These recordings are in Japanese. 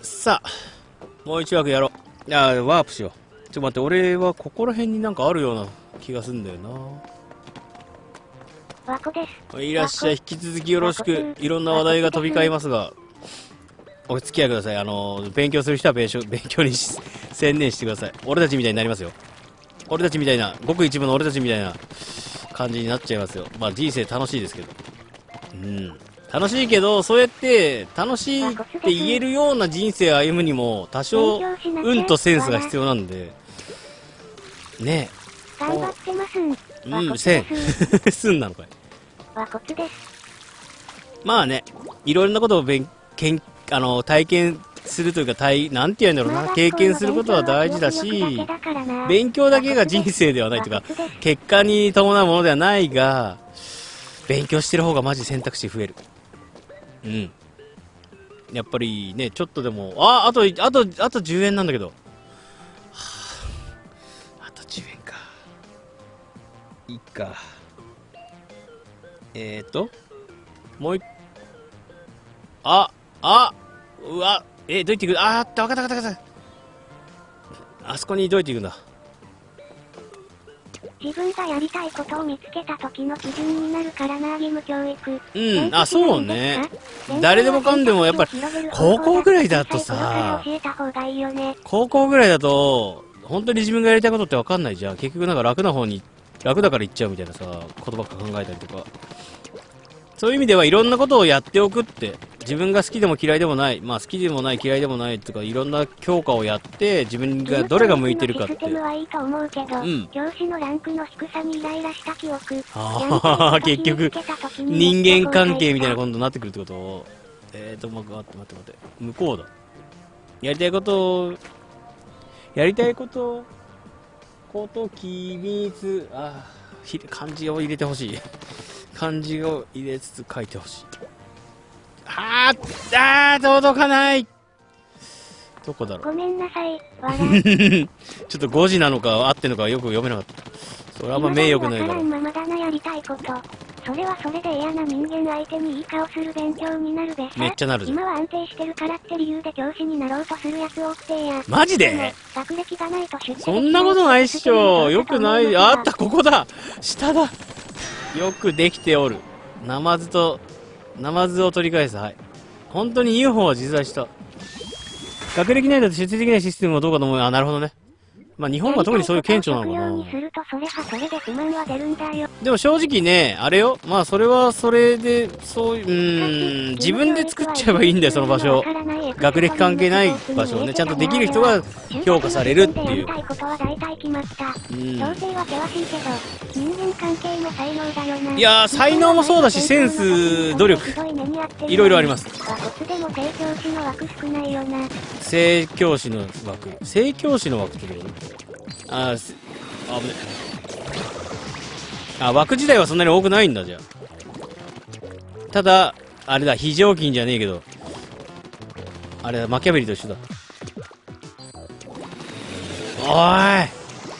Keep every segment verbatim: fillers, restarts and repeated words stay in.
さあ、もう一枠やろう。あー、ワープしよう。ちょっと待って、俺はここら辺になんかあるような気がすんだよな。 わこです。 いらっしゃい、引き続きよろしく。いろんな話題が飛び交いますが、お付き合いください。あのー、勉強する人は勉強勉強に専念してください。俺たちみたいになりますよ。俺たちみたいな、ごく一部の俺たちみたいな感じになっちゃいますよ。まあ人生楽しいですけど。うん。楽しいけど、そうやって楽しいって言えるような人生を歩むにも多少運とセンスが必要なんでねえ。頑張ってますん。 うん、せんすんなのかい。 わこつです。 まあね、いろんなことを勉強あの体験するというか、体なんて言うんだろうな、経験することは大事だし、勉強だけが人生ではないというか、結果に伴うものではないが、勉強してる方がマジ選択肢増える。うん。やっぱりね、ちょっとでも、あ、あと、あと、あとじゅうえんなんだけど。はあ、あとじゅうえんか。いいか。えーと、もう一、あ、あ、うわ、え、どうやって行く、あーって、わかったわかったわかった。あそこにどうやって行くんだ。 自分がやりたいことを見つけた時の基準になるからな、義務教育。 うん、あ、そうね。誰でもかんでもやっぱり高校ぐらいだとさ、高校ぐらいだと本当に自分がやりたいことって分かんないじゃん。結局なんか楽な方に、楽だから行っちゃうみたいなさ、ことばっか考えたりとか。そういう意味ではいろんなことをやっておくって、自分が好きでも嫌いでもない、まあ好きでもない嫌いでもないとか、いろんな教科をやって自分がどれが向いてるかって。うん。 教師のランクの低さにイライラした記憶。 ああ、結局人間関係みたいなことになってくるってこと。えーと、待って待って待って、向こうだ。やりたいことをやりたいことこと機密、ああ、漢字を入れてほしい。漢字を入れつつ書いてほしい。あーあー届かない。どこだろう。 ごめんなさい。笑ちょっとごじなのか合ってんのかよく読めなかった。それはあんま名誉ないから。 ままだな、やりたいこと。それはそれで嫌な人間相手にいい顔する勉強になるべさ。 めっちゃなる。 今は安定してるからって理由で教師になろうとするやつをってや。 マジで？ 学歴がないと出世。 そんなことないっしょ。よくない。あった、ここだ。下だ。よくできておる。ナマズと、ナマズを取り返す。はい。本当に ユーフォー は実在した。学歴ないだと出世できないシステムはどうかと思う。あ、なるほどね。まあ日本は特にそういう顕著なのかな。でも正直ね、あれよ。まあそれはそれで、そういう、うーん、自分で作っちゃえばいいんだよ、その場所。学歴関係ない場所をね、ちゃんとできる人が評価されるっていう。うん。いやー、才能もそうだし、センス、努力、いろいろあります。正教師の枠。正教師の枠ってことあー、あぶね。あ、枠自体はそんなに多くないんだ、じゃあ。ただ、あれだ、非常勤じゃねえけど。あれだ、マキャベリと一緒だ。おーい。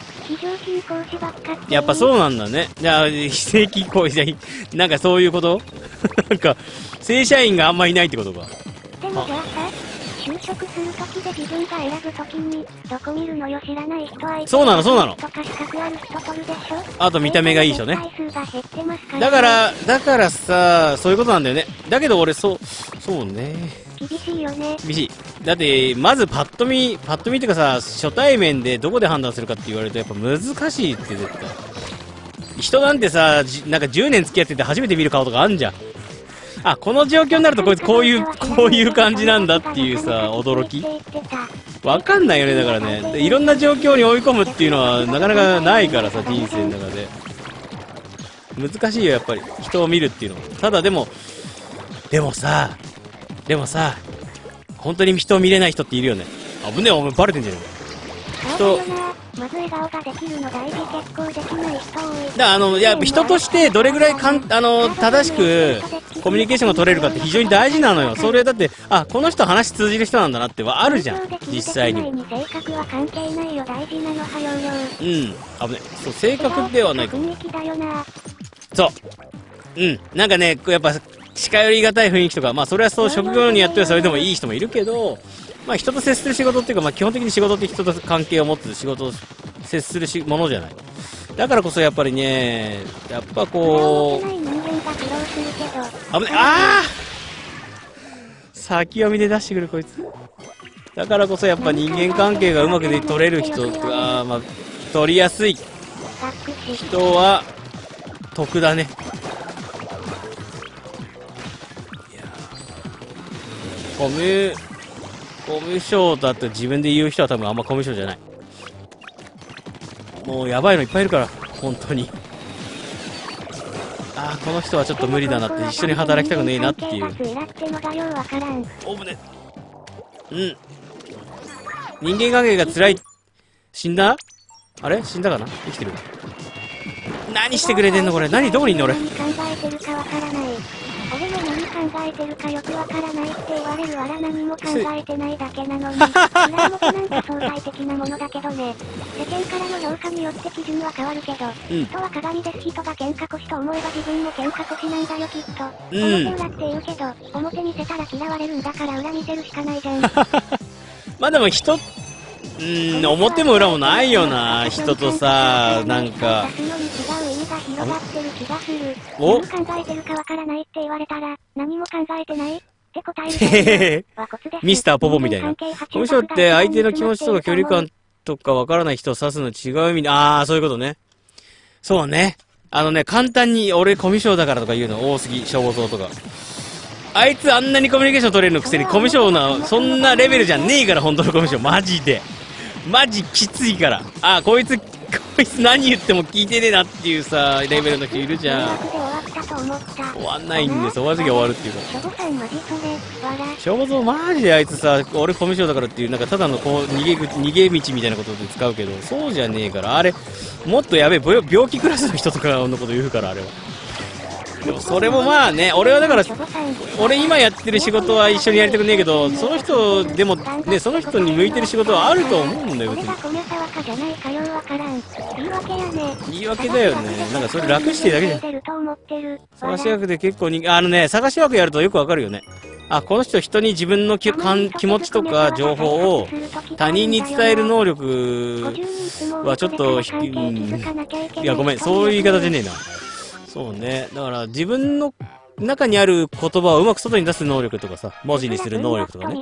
やっぱそうなんだね。じゃあ、非正規行為じゃ、なんかそういうことなんか、正社員があんまいないってことか。 でもじゃあさ、就職するときで自分が選ぶときに、どこ見るのよ、知らない人はそうなの、そうなの。 とか資格ある人取るでしょ。 あと見た目がいい人ね。だから、だからさ、そういうことなんだよね。だけど俺、そう、そうね。 厳しいよね。 厳しい。だって、まずパッと見、パッと見っていうかさ、初対面でどこで判断するかって言われるとやっぱ難しいって絶対。人なんてさ、なんかじゅうねん付き合ってて初めて見る顔とかあんじゃん。あ、この状況になるとこいつこういう、こういう感じなんだっていうさ、驚きわかんないよね、だからね。でいろんな状況に追い込むっていうのはなかなかないからさ、人生の中で。難しいよ、やっぱり。人を見るっていうのは。ただでも、でもさ、でもさ、本当に人を見れない人っているよね。危ねえ、お前バレてんじゃねえか。人、 まず笑顔ができるの大事。結構できない人多い。 だからあの、いや、人としてどれぐらいかん、あの、正しくコミュニケーションが取れるかって非常に大事なのよ。それだって、あ、この人話通じる人なんだなってはあるじゃん。実際に。うん。危ね。そう、性格ではないかも。そう。うん。なんかね、やっぱ、近寄りがたい雰囲気とか、まあそれはそう、職業にやってはそれでもいい人もいるけど、 まあ人と接する仕事っていうか、まあ基本的に仕事って人と関係を持つ仕事を接するしものじゃない。だからこそやっぱりね、やっぱこう、危ね、ああ先読みで出してくるこいつ。だからこそやっぱ人間関係がうまくで取れる人が、まあ、取りやすい人は得だね。いやコミュコミュ障だって自分で言う人は多分あんまコミュ障じゃない。もうやばいのいっぱいいるから本当に。ああこの人はちょっと無理だなって、一緒に働きたくねえなっていう。おぶね。うん人間関係が辛い。死んだ？あれ死んだかな？生きてる。何してくれてんのこれ。何どこにいんの俺。 何考えてるかわからない。俺も何考えてるかよくわからないって言われるわら、何も考えてないだけなのに。裏表なんて相対的なものだけどね。世間からの評価によって基準は変わるけど、うん、人は鏡です。人が喧嘩腰と思えば自分も喧嘩腰なんだよきっと。表裏って言うけど、表見せたら嫌われるんだから裏見せるしかないじゃん。まあでも人、うーん、表も裏もないよな、人とさ、なんか。お？ 何考えてるかわからないって言われたら、何も考えてないって答える。 ミスターポポみたいな。コミュ障って相手の気持ちとか距離感とかわからない人を指すの違う意味で、あー、そういうことね。そうね。あのね、簡単に俺コミュ障だからとか言うの多すぎ、消防層とか。あいつあんなにコミュニケーション取れるのくせにコミュ障な、そんなレベルじゃねえから、本当のコミュ障。マジで。マジきついから。あ、こいつ、こいつ何言っても聞いてねえなっていうさ、レベルの人いるじゃん。終わんないんです。終わる時は終わるっていうか。消防層マジであいつさ、俺コミュ障だからっていう、なんかただのこう、逃げ口、逃げ道みたいなことで使うけど、そうじゃねえから。あれ、もっとやべえ、病気クラスの人とかのこと言うから、あれは。でもそれもまあね、俺はだから、俺今やってる仕事は一緒にやりたくねえけど、その人でもね、その人に向いてる仕事はあると思うんだよ、別に。言い訳だよね。なんかそれ楽してるだけじゃん。探し枠で結構に、あのね、探し枠やるとよくわかるよね。あ、この人人に自分の気持ちとか情報を他人に伝える能力はちょっと、うん、いやごめん、そういう言い方じゃねえな。そうね。だから自分の中にある言葉をうまく外に出す能力とかさ、文字にする能力とかね。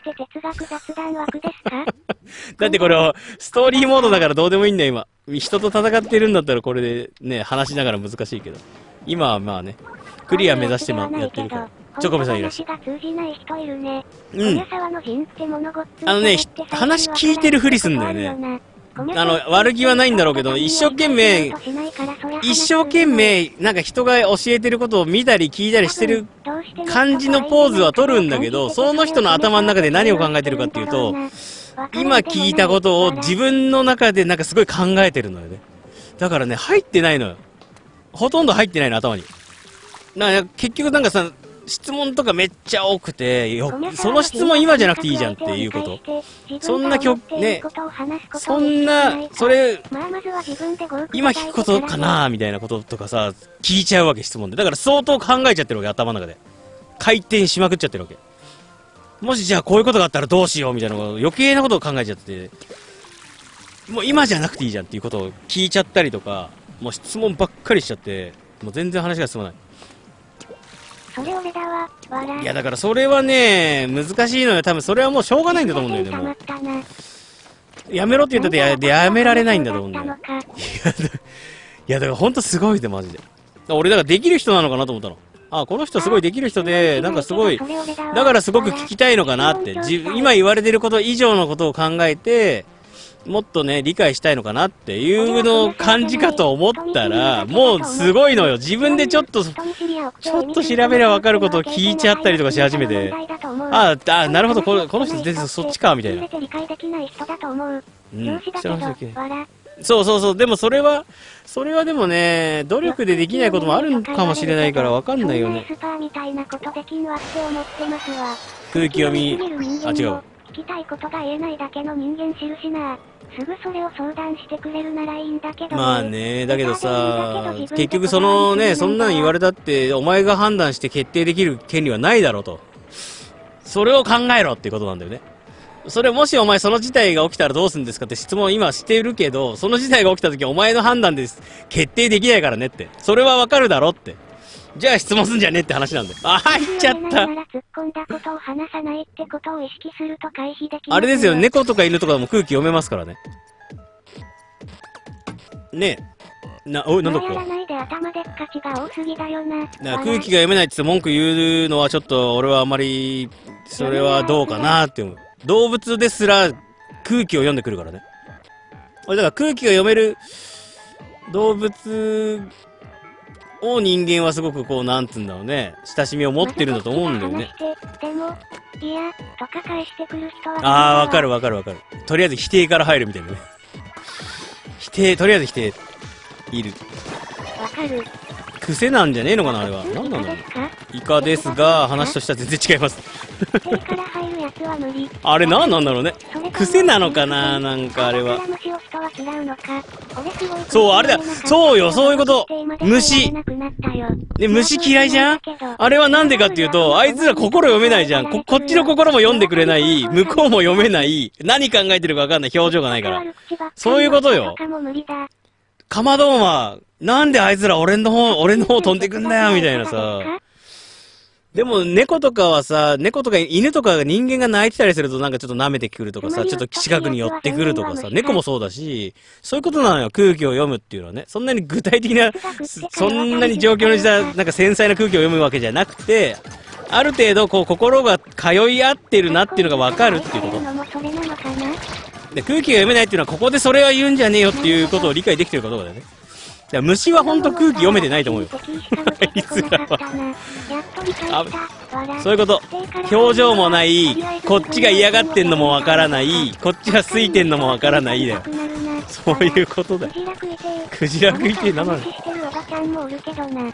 だってこれはストーリーモードだからどうでもいいんだよ今。人と戦ってるんだったらこれでね、話しながら難しいけど。今はまあね、クリア目指してやってるから。チョコメさんいらっしゃる。うん。あのね、話聞いてるふりすんだよね。あの、悪気はないんだろうけど、一生懸命、一生懸命、なんか人が教えてることを見たり聞いたりしてる感じのポーズは取るんだけど、その人の頭の中で何を考えてるかっていうと、今聞いたことを自分の中でなんかすごい考えてるのよね。だからね、入ってないのよ。ほとんど入ってないの、頭に。なんか結局なんかさ、質問とかめっちゃ多くて、よ、その質問今じゃなくていいじゃんっていうこと。そんなきょ、ね、そんな、それ、今聞くことかなみたいなこととかさ、聞いちゃうわけ、質問で。だから相当考えちゃってるわけ、頭の中で。回転しまくっちゃってるわけ。もしじゃあこういうことがあったらどうしようみたいな余計なことを考えちゃってて、もう今じゃなくていいじゃんっていうことを聞いちゃったりとか、もう質問ばっかりしちゃって、もう全然話が進まない。 それ俺だわ、笑い。 いやだからそれはね、難しいのよ。多分それはもうしょうがないんだと思うんだよね、もう。やめろって言ったってや、やめられないんだと思うんだよ。いや、いやだからほんとすごいで、マジで。俺だからできる人なのかなと思ったの。あ、この人すごいできる人で、なんかすごい、だからすごく聞きたいのかなって。じ今言われてること以上のことを考えて、もっとね、理解したいのかなっていうの感じかと思ったら、もうすごいのよ。自分でちょっと、ちょっと調べりゃわかることを聞いちゃったりとかし始めて、ああ、なるほど、このこの人全然そっちか、みたいな。うん、そうそうそう、でもそれは、それはでもね、努力でできないこともあるかもしれないからわかんないよね。空気読み、あ、違う。 聞きたいことが言えないだけの人間印な。すぐそれを相談してくれるならいいんだけど、ね、 まあね、だけどさ、結局そのね、そんなん言われたって、お前が判断して決定できる権利はないだろうと。それを考えろっていうことなんだよね。 それもしお前その事態が起きたらどうするんですかって質問今してるけど、その事態が起きた時お前の判断です決定できないからねって。それはわかるだろって。じゃあ質問すんじゃねって話なんだよ。あ、入っちゃった。あれですよ、猫とか犬とかでも空気読めますからね。ねえ。な、おい、なんだこれ。な、空気が読めないって文句言うのはちょっと俺はあまり、それはどうかなって思う。動物ですら空気を読んでくるからね。俺だから空気が読める動物を人間はすごくこう、なんつうんだろうね。親しみを持ってるんだと思うんだよね。ああ、わかるわかるわかる。とりあえず否定から入るみたいなね。否定、とりあえず否定。いる。 わかる。 癖なんじゃねえのかなあれは。何なんだろう。イカですが、話としては全然違います。あれ何なんだろうね。癖なのかななんかあれは。そう、あれだ。そうよ、そういうこと。虫。で、虫嫌いじゃんあれはなんでかっていうと、あいつら心読めないじゃん。こ、こっちの心も読んでくれない。向こうも読めない。何考えてるかわかんない。表情がないから。そういうことよ。カマドンは、なんであいつら俺の方、俺の方飛んでくんだよ、みたいなさ。でも、猫とかはさ、猫とか犬とかが人間が泣いてたりするとなんかちょっと舐めてくるとかさ、ちょっと近くに寄ってくるとかさ、猫もそうだし、そういうことなのよ、空気を読むっていうのはね。そんなに具体的な、そんなに状況のしたなんか繊細な空気を読むわけじゃなくて、ある程度こう心が通い合ってるなっていうのがわかるっていうこと。で、空気が読めないっていうのはここでそれは言うんじゃねえよっていうことを理解できてるかどうかだよね。いや、虫はほんと空気読めてないと思うよ。あいつらは。あ、そういうこと。表情もない、こっちが嫌がってんのもわからない、こっちが空いてんのもわからないだよ。そういうことだよ。クジラ食いてえなのに。うん。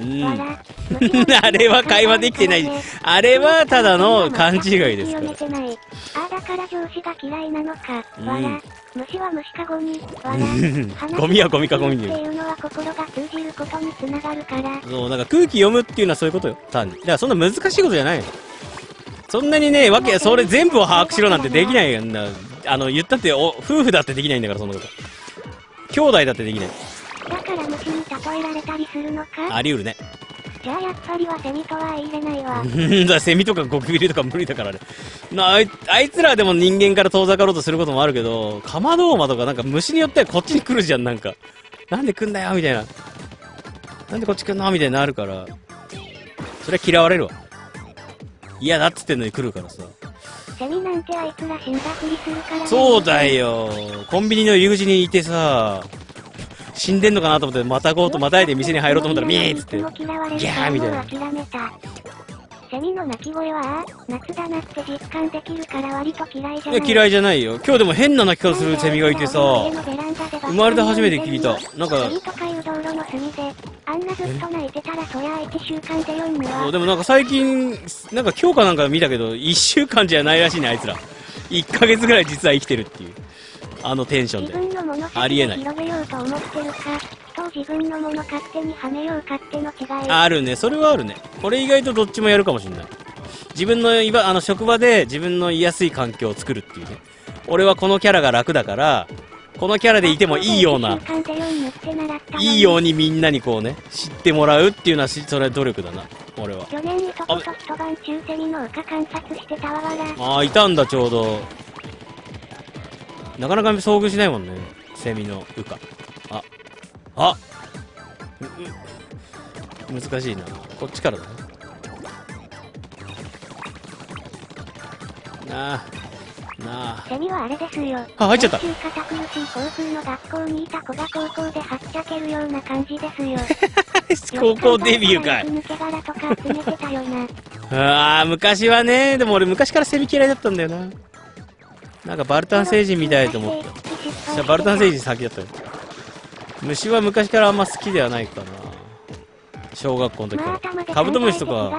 あれは会話できてない。あれはただの勘違いですから。 あ、だから上司が嫌いなのか。わら。虫は虫かゴミ。わら。ゴミはゴミかゴミに。 っていうのは心が通じることにつながるから。 そう、だから空気読むっていうのはそういうことよ。単に。だからそんな難しいことじゃないよ。そんなにね、わけ、それ全部を把握しろなんてできないよ。あの、言ったってお、夫婦だってできないんだから、そんなこと。兄弟だってできない。 だから虫に例えられたりするのか？ あり得るね。 じゃあやっぱりはセミとは言いれないわ。 うんだ、セミとかゴキブリとか無理だからね。なあい、あいつらでも人間から遠ざかろうとすることもあるけど、カマドウマとかなんか虫によってはこっちに来るじゃん、なんか。なんで来んだよみたいな。なんでこっち来んのみたいになるから。それは嫌われるわ。嫌だっつってんのに来るからさ。 セミなんてあいつら死んだふりするから、ね。 そうだよ。コンビニの入り口にいてさ、死んでんのかなと思って、またごうとまたいで店に入ろうと思ったら、ミーっつって、ギャーみたいな。セミの鳴き声は、夏だなって実感できるから割と嫌いじゃない。いや、嫌いじゃないよ。今日でも変な鳴き方するセミがいてさ、生まれて初めて聞いた。なんか、セミとかいう道路の隅で、あんなずっと鳴いてたらそりゃいちしゅうかんでよんのは。でもなんか最近、なんか今日かなんか見たけど、いっしゅうかんじゃないらしいね、あいつら。いっかげつぐらい実は生きてるっていう。あのテンションで。自分のものありえない。広げようと思ってるか、人を自分のもの勝手にはめよう勝手の違い。あるね、それはあるね。これ意外とどっちもやるかもしれない。自分のいば、あの職場で自分の居やすい環境を作るっていうね。俺はこのキャラが楽だから、このキャラでいてもいいような、いいようにみんなにこうね、知ってもらうっていうのはし、それは努力だな。俺は。去年いとこと一晩中セミの羽化観察してたわわら。ああ、いたんだちょうど。なかなか遭遇しないもんね。セミの羽化。あ。あ難しいな。こっちからだね。なあ。なあ。セミはあれですよ。あ、入っちゃった。堅苦しい交通の学校にいた子が高校ではっちゃけるような感じですよ。高校デビューかい。抜け殻とか集めてたよな。ああ、昔はね。でも俺昔からセミ嫌いだったんだよな。なんかバルタン星人みたいと思った。じゃあバルタン星人先だったよ。虫は昔からあんま好きではないかな。小学校の時から。カブトムシとか。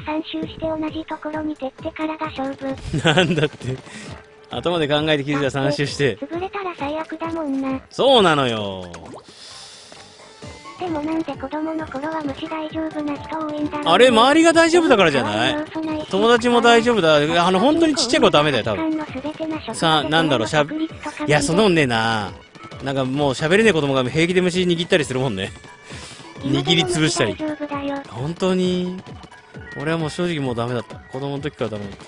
なんだって。頭で考えて気づいたらさん周して。潰れたら最悪だもんな。そうなのよ。 でもなんで子供の頃は虫大丈夫な人多いんだろう、ね。 あれ、周りが大丈夫だからじゃない？友達も大丈夫だ。あの、本当にちっちゃい子ダメだよ、多分。さあ、なんだろう、しゃべ、いや、そんなもんねえな。なんかもう喋れねえ子供が平気で虫握ったりするもんね。握りつぶしたり。本当に。俺はもう正直もうダメだった。子供の時からダメだった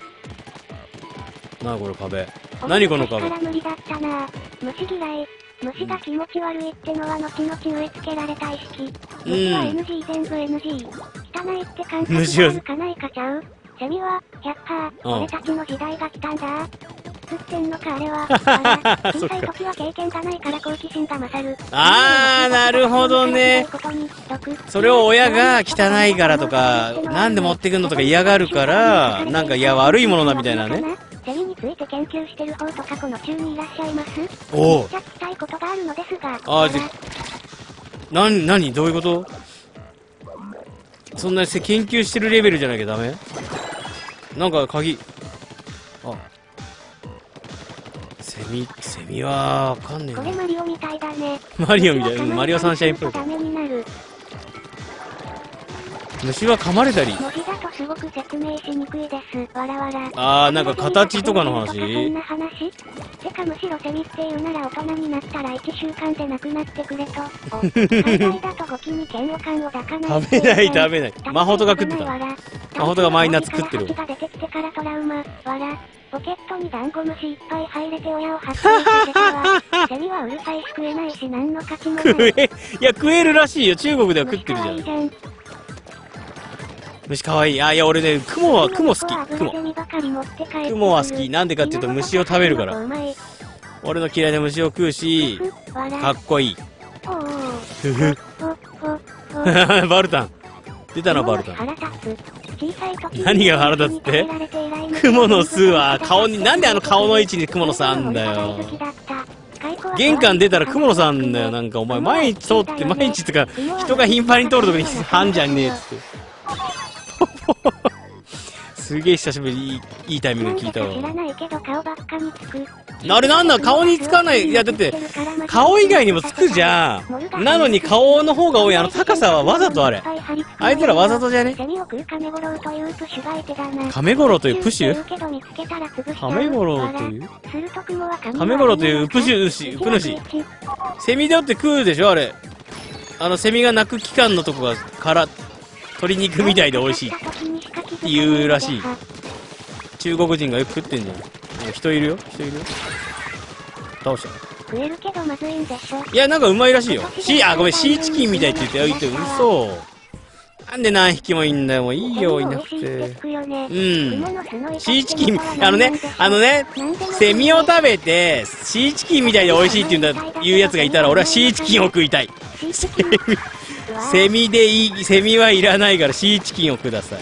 。なあ、これ壁。何この壁。 無理だったな。虫嫌い。虫が気持ち悪いってのは後々植え付けられた意識。虫は エヌジー 全部 エヌジー。汚いって感覚があるかないかちゃう。セミは、ひゃっパー、俺たちの時代が来たんだ。作ってんのかあれは。小さい時は経験がないから好奇心が勝る。 あー、なるほどね。それを親が汚いからとか、なんで持ってくんのとか嫌がるから、なんかいや悪いものだみたいなね。 セミについて研究してる方とかこの中にいらっしゃいます？ おお。 めっちゃ聞きたいことがあるのですが。 あー、じゃ、なに、なに、どういうこと？そんな研究してるレベルじゃなきゃダメ？なんか鍵。あ。セミ、セミはわかんねえな。 これマリオみたいだね。 マリオみたい。うん、マリオサンシャインっぽい。虫は噛まれたり。 文字だとすごく説明しにくいです。わらわら。 あー、なんか形とかの話？ そんな話？てかむしろセミっていうなら大人になったらいっしゅうかんで亡くなってくれと。お、海外だとゴキに嫌悪感を抱かない。 食べない食べない。マホトが食ってた。マホトがマイナツ食ってる。 が出てきてからトラウマ。わら。ポケットにダンゴムシいっぱい入れて親を発見させたわ。セミはうるさいし食えないし何の価値もない。 食え、いや食えるらしいよ。中国では食ってるじゃん。虫かわいい。あ、いや俺ね、クモは、クモ好き。クモ。クモは好き。なんでかっていうと虫を食べるから。俺の嫌いな虫を食うし、かっこいい。ふふ。バルタン。出たな、バルタン。何が腹立つって？クモの巣は顔に、なんであの顔の位置にクモの巣あんだよ。玄関出たらクモの巣あんだよ。なんかお前毎日通って、毎日とか、人が頻繁に通るとこにはんじゃねえっつって。すげえ久しぶりにいい、いいタイミング聞いたわ。あれなんだ、顔につかない。いやだって顔以外にもつくじゃん。なのに顔の方が多い。あの高さはわざとあれ。あいつらわざとじゃね？カメゴロウというプシュ？カメゴロウというカメゴロウというプシュ牛、ウプ主。セミだって食うでしょあれ。あのセミが鳴く期間のとこがから鶏肉みたいで美味しいって言うらしい。中国人がよく食ってんじゃん。人いるよ、人いるよ。倒した。 食えるけどまずいんでしょ。 いや、なんかうまいらしいよ。シー、あ、ごめん、シーチキンみたいって言って、言って、嘘。なんで何匹もいんだよ、もういいよ、いなくて。うん。シーチキン、あのね、あのね、セミを食べて、シーチキンみたいで美味しいって言うんだ、言うやつがいたら、俺はシーチキンを食いたい。セミでいい、セミはいらないからシーチキンをください。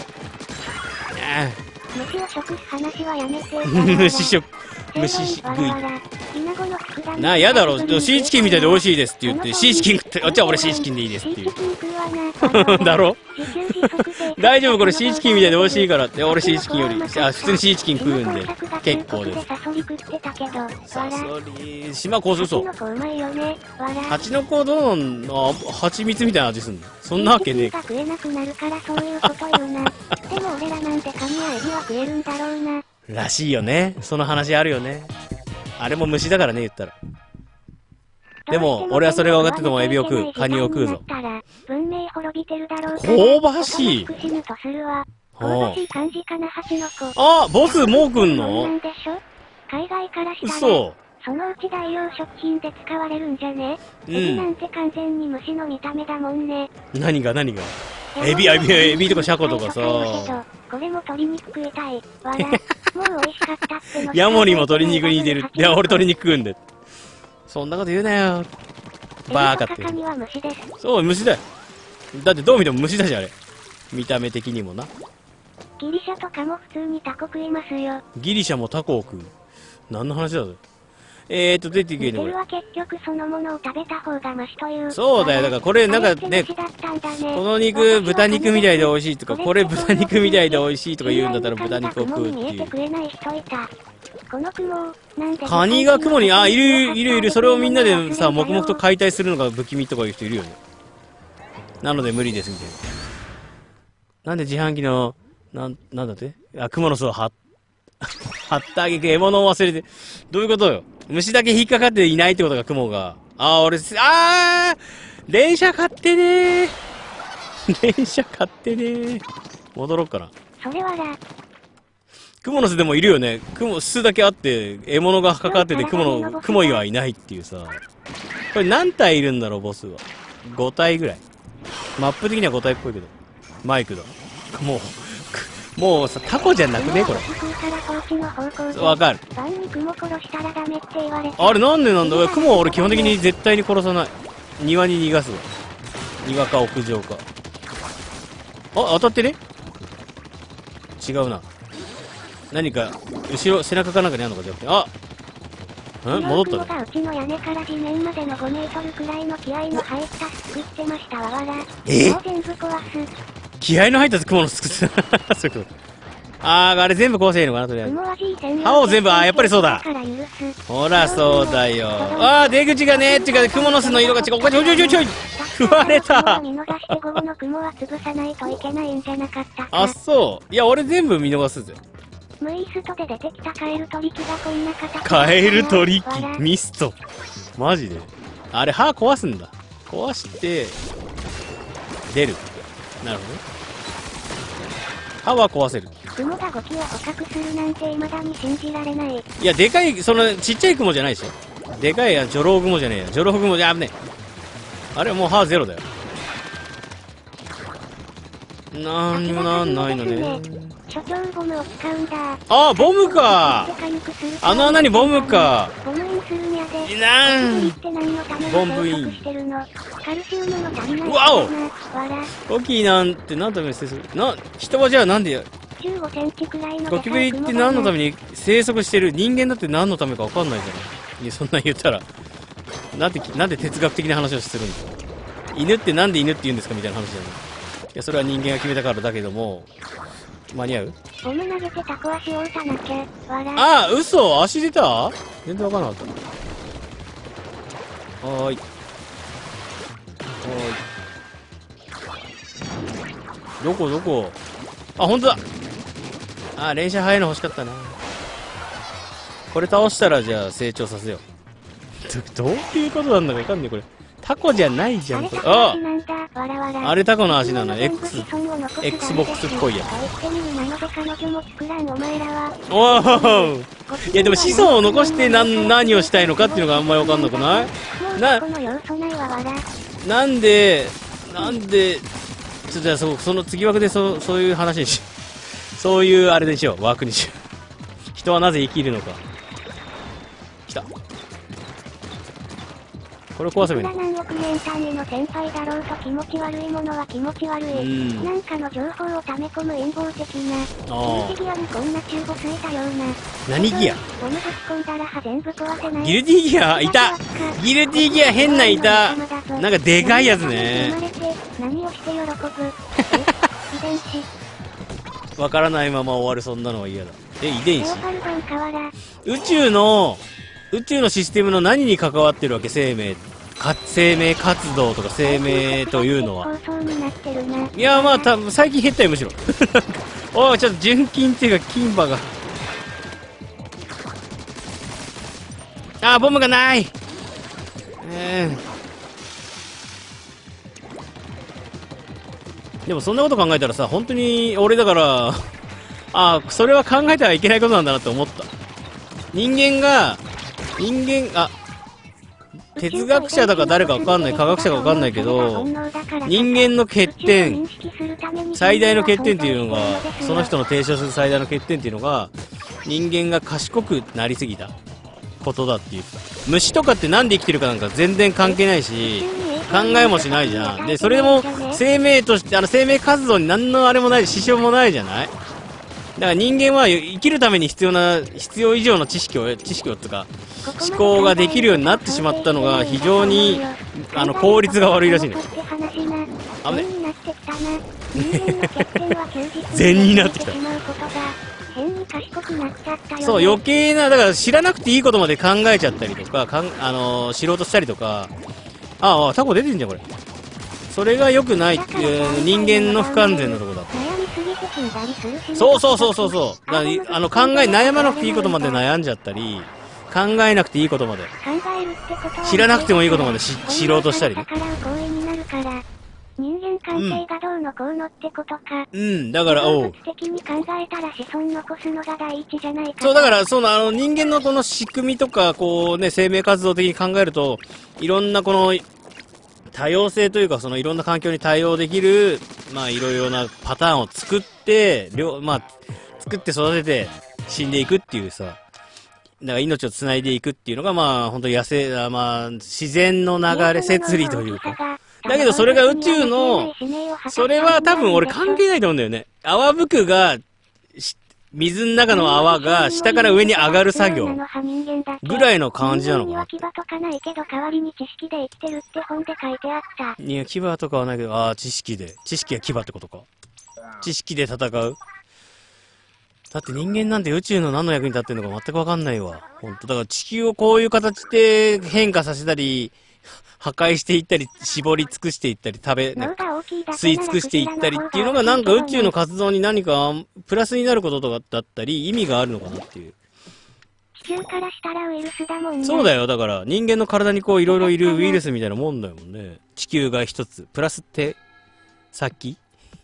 虫を食す話はやめて。 虫食、虫食い。なあ、やだろ。シーチキンみたいで美味しいですって言って、シーチキン食って、あ、じゃあ俺シーチキンでいいですっていう。だろ大丈夫これシーチキンみたいで美味しいからって、俺シーチキンより、あ、普通にシーチキン食うんで、結構です。サソリ、島こうするそう。蜂の子どの、あ、蜂蜜みたいな味すんの？そんなわけねえ。 食えなくなるからそういうこと言うな。でも俺らなんてカニやエビは食えるんだろうな。 らしいよね。その話あるよね。あれも虫だからね、言ったら。でも、俺はそれが分かっててもエビを食う。カニを食うぞ。香ばしい。あ、ボスもう来んの？ 海外からしたら、 嘘。 そのうち代用食品で使われるんじゃね？エビなんて完全に虫の見た目だもんね。 何が何が？エビ、エビ、エビとかシャコとかさ。 これも鶏肉食いたい。わら。もう美味しかったっての。 ヤモリも鶏肉に似てる。いや、俺鶏肉食うんで。そんなこと言うなよ。バーカって。そう、虫だよ。だってどう見ても虫だし、あれ。見た目的にもな。 ギリシャとかも普通にタコ食いますよ。 ギリシャもタコを食う。何の話だぞ。えーと、出てけね、 これは結局そのものを食べた方がマシという。 そうだよ、だからこれなんかね、この肉、豚肉みたいで美味しいとか、これ豚肉みたいで美味しいとか言うんだったら豚肉を食うっていう。カニが雲に、あ、いる、いるいる、それをみんなでさ、黙々と解体するのが不気味とかいう人いるよね。 なので無理です、みたいな。なんで自販機の、なん、なんだってあ、クモの巣を貼っ、貼ったあげく獲物を忘れて。どういうことよ。虫だけ引っかかっていないってことか、クモが。あー、俺、あー連射買ってねー連射買ってねー戻ろっかな。 それはら。 クモの巣でもいるよね。クモ、巣だけあって、獲物がかかってて、クモの、クモ以外はいないっていうさ。これ何体いるんだろう、ボスは。ご体ぐらい。マップ的にはご体っぽいけど。マイクだ。もう、もうさ、タコじゃなくねこれ。わかる。あれなんでなんだクモは俺基本的に絶対に殺さない。庭に逃がすわ。庭か屋上か。あ、当たってね違うな。何か、後ろ、背中かなんかにあるのかじゃなくて。あん戻ったのうちの屋根から地面までのごメートルくらいの気合の入った作ってましたわわら。 えもう全部壊す。 気合の入ったクモの作ってた。そういうこと。あー、あれ全部壊せばいいのかなとりあえず。歯を全部、あー、やっぱりそうだ。ほら、そうだよ。あー、出口がねーっていうか、クモの巣の色が違う。おかしい、ちょいちょいちょい。食われた。あ、そう。いや、俺全部見逃すぜ。 ムイストで出てきたカエル取り機がこんな形。 カエル取り機ミスト。マジであれ、歯壊すんだ。壊して、出る。なるほどね。歯は壊せる。 雲がゴキを捕獲するなんて未だに信じられない。 いや、でかい、その、ちっちゃい雲じゃないでしょ。でかいや、ジョロウ雲じゃねえや。ジョロウ雲じゃ、危ねえ。あれ、もう歯ゼロだよ。なんにもなんないのね。 所長ボムを使うんだ。 あ、ボムか。あの穴にボムか。 ボムインするんやで。 いなんボムイン。 カルシウムの足りない。 わおゴキなんて何のために生息な、人はじゃあなんでじゅうごセンチくらいのゴキブリって何のために生息してる人間だって何のためか分かんないじゃない。いや、そんな言ったら。なんで、なんで哲学的な話をするんですか。犬ってなんで犬って言うんですかみたいな話じゃない。いや、それは人間が決めたからだけども、間に合うボム投げてタコ足を打たなきゃ、笑ああ、嘘足出た全然わかんなかった。はーい。はーい。どこどこあ、ほんとだあ、連射早いの欲しかったな。これ倒したらじゃあ成長させよう。ど、どういうことなんだかわかんねえ、これ。タコじゃないじゃん、これ。ああれタコの足なの X、Xbox っぽいやつ。おおいやでも子孫を残して何、何をしたいのかっていうのがあんまりわかんなくないな、なんで、なんで、ちょっとじゃあそ、その次枠でそ、そういう話にし、そういうあれにしよう、枠にしよう。人はなぜ生きるのか。来た。これ壊せばいいの。 何億年単位の先輩だろうと気持ち悪いものは気持ち悪い。んなんかの情報を溜め込む陰謀的な。ギルディギアにこんな中ボついたような。 何ギアボムぶち込んだら歯全部壊せない。 ギルディギアいたギルディギア変ないたなんかでかいやつね。 何をして喜ぶ遺伝子。 わからないまま終わるそんなのは嫌だ。え、遺伝子宇宙の、宇宙のシステムの何に関わってるわけ生命か生命活動とか生命というのは。いやまあ多分最近減ったよむしろおいちょっと純金っていうか金歯があーボムがないえー、でもそんなこと考えたらさ本当に俺だからああそれは考えてはいけないことなんだなって思った。人間が人間あ哲学者だか誰かわかんない科学者かわかんないけど人間の欠点最大の欠点っていうのがその人の提唱する最大の欠点っていうのが人間が賢くなりすぎたことだっていう。虫とかってなんで生きてるかなんか全然関係ないし考えもしないじゃん。でそれも生命としてあの生命活動に何のあれもない支障もないじゃない。だから人間は生きるために必要な必要以上の知識を知識をつか思考ができるようになってしまったのが非常にあの効率が悪いらしいね。あぶね善になってきた。そう余計なだから知らなくていいことまで考えちゃったりとかかん、あのー、知ろうとしたりとか。ああタコ出てんじゃんこれ。 それが良くないっていう人間の不完全なとこだ。 悩みすぎて死んだりするしね。 そうそうそうそうそう。だからあの考え、悩まなくていいことまで悩んじゃったり、考えなくていいことまで。 考えるってことは知らなくてもいいことまでし知ろうとしたりね。 逆らう行為になるから。人間関係がどうのこうのってことか。 うん、だから、おう。 動物的に考えたら子孫残すのが第一じゃないか。 そう、だから、その、あの、人間のこの仕組みとか、こうね、生命活動的に考えると、いろんなこの、多様性というか、そのいろんな環境に対応できる、まあ、いろいろなパターンを作って、両、まあ、作って育てて死んでいくっていうさ、だから命を繋いでいくっていうのが、まあ、本当野生、まあ、自然の流れ、摂理というか。だけどそれが宇宙の、それは多分俺関係ないと思うんだよね。泡吹くが、水の中の泡が下から上に上がる作業ぐらいの感じなのかな。 牙とかないけど代わりに知識で生きてるって本で書いてあった。 いや、牙とかはないけど、ああ、知識で。知識が牙ってことか。知識で戦う。だって人間なんて宇宙の何の役に立ってんのか全くわかんないわ。ほんと。だから地球をこういう形で変化させたり、破壊していったり、絞り尽くしていったり、食べ、ね、吸い尽くしていったりっていうのがなんか宇宙の活動に何かプラスになることとかだったり、意味があるのかなっていう。 地球からしたらウイルスだもんね。 そうだよ。だから人間の体にこういろいろいるウイルスみたいなもんだよね。地球が一つ。プラス手先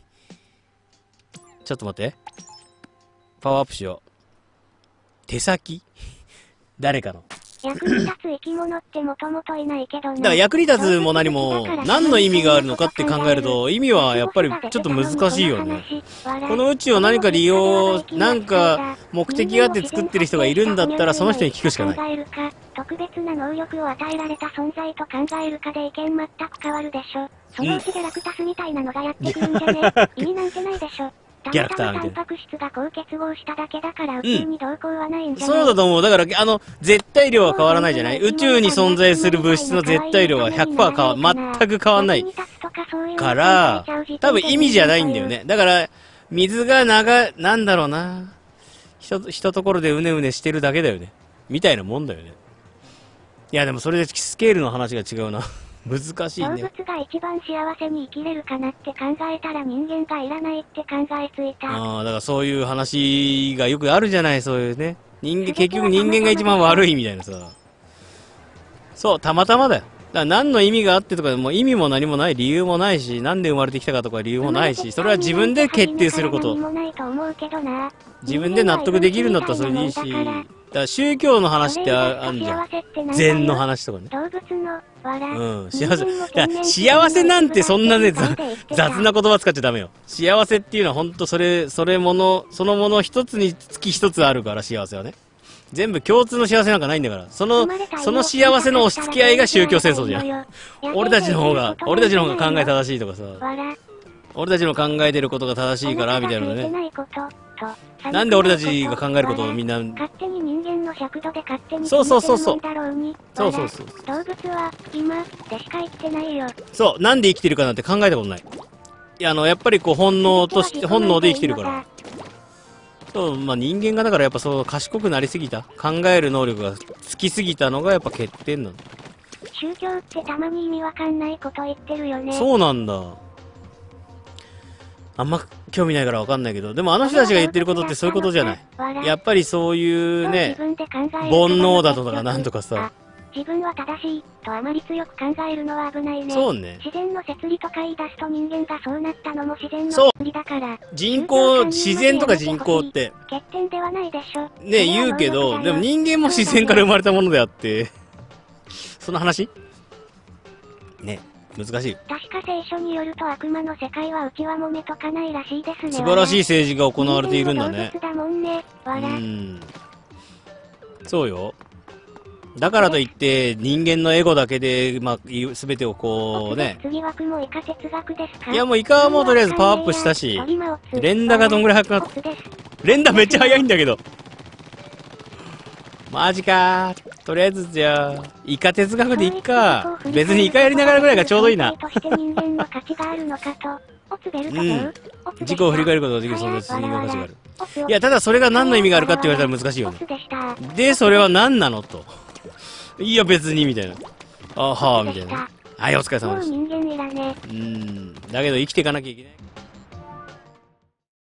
ちょっと待って。パワーアップしよう。手先誰かの。 役に立つ生き物ってもともといないけどね。 だから役に立つも何も何の意味があるのかって考えると意味はやっぱりちょっと難しいよね。この宇宙を何か利用、なんか目的があって作ってる人がいるんだったらその人に聞くしかない。 特別な能力を与えられた存在と考えるかで意見全く変わるでしょ。そのうちでラクタスみたいなのがやってくるんじゃね。意味なんてないでしょ。 ギャラクターみたいな。 タンパク質がこう結合しただけだから宇宙に動向はないんじゃない、うん、そうだと思う。だから、あの、絶対量は変わらないじゃない。宇宙に存在する物質の絶対量は ひゃくパーセント 変わ、全く変わんない。から、多分意味じゃないんだよね。だから、水が長、なんだろうな。ひと、ひとところでうねうねしてるだけだよね。みたいなもんだよね。いや、でもそれでスケールの話が違うな。難しいね。 動物が一番幸せに生きれるかなって考えたら人間がいらないって考えついた。 ああ、だからそういう話がよくあるじゃない、そういうね。人間、結局人間が一番悪いみたいなさ。そう、たまたまだよ。だから何の意味があってとか、もう意味も何もない、理由もないし、なんで生まれてきたかとか理由もないし、それは自分で決定すること。自分で納得できるんだったらそれでいいし。だから宗教の話ってあるじゃん。禅の話とかね。 動物の笑い。 うん、幸せ。だから幸せなんてそんなね、雑な言葉使っちゃダメよ。幸せっていうのは本当それ、それもの、そのもの一つにつき一つあるから幸せはね。全部共通の幸せなんかないんだから。その、その幸せの押し付け合いが宗教戦争じゃん。俺たちの方が、俺たちの方が考え正しいとかさ。俺たちの考えてることが正しいから、みたいなのね。なんで俺たちが考えることをみんな。 勝手に人間の尺度で勝手にそうそうそうそう。 そうそうそう。動物は今でしか生きてないよ。 そう、なんで生きてるかなんて考えたことない。いや、あの、やっぱりこう本能として、本能で生きてるから。そう、まあ人間がだからやっぱそう賢くなりすぎた。考える能力がつきすぎたのがやっぱ欠点なの。 宗教ってたまに意味わかんないこと言ってるよね。 そうなんだ。あんま興味ないからわかんないけど、でもあの人たちが言ってることってそういうことじゃない。やっぱりそういうね、煩悩だとかなんとかさ。 自分は正しいとあまり強く考えるのは危ないね。 そうね。 自然の摂理とか言い出すと人間がそうなったのも自然の摂理だから。 人口、自然とか人口って。 欠点ではないでしょ。 ね言うけど、でも人間も自然から生まれたものであって、その話ね。難しい。 確か聖書によると悪魔の世界はうちは揉めとかないらしいですね。 素晴らしい政治が行われているんだね。 動物だもんね。 うん。そうよ。だからといって人間のエゴだけでまあ全てをこうね。 次枠もイカ哲学ですか？ いやもうイカはもうとりあえずパワーアップしたし、連打がどんぐらい速くなった？連打めっちゃ速いんだけど。マジかー。とりあえずじゃあ、イカ哲学でいっか。別にイカやりながらぐらいがちょうどいいな。うん。事故を振り返ることができる存在と人間の価値がある。いや、ただそれが何の意味があるかって言われたら難しいよね。で、それは何なのと。いや、別に、みたいな。あはー、みたいな。 はい、お疲れ様もうでした。 人間いらね。 うーん。だけど生きていかなきゃいけない。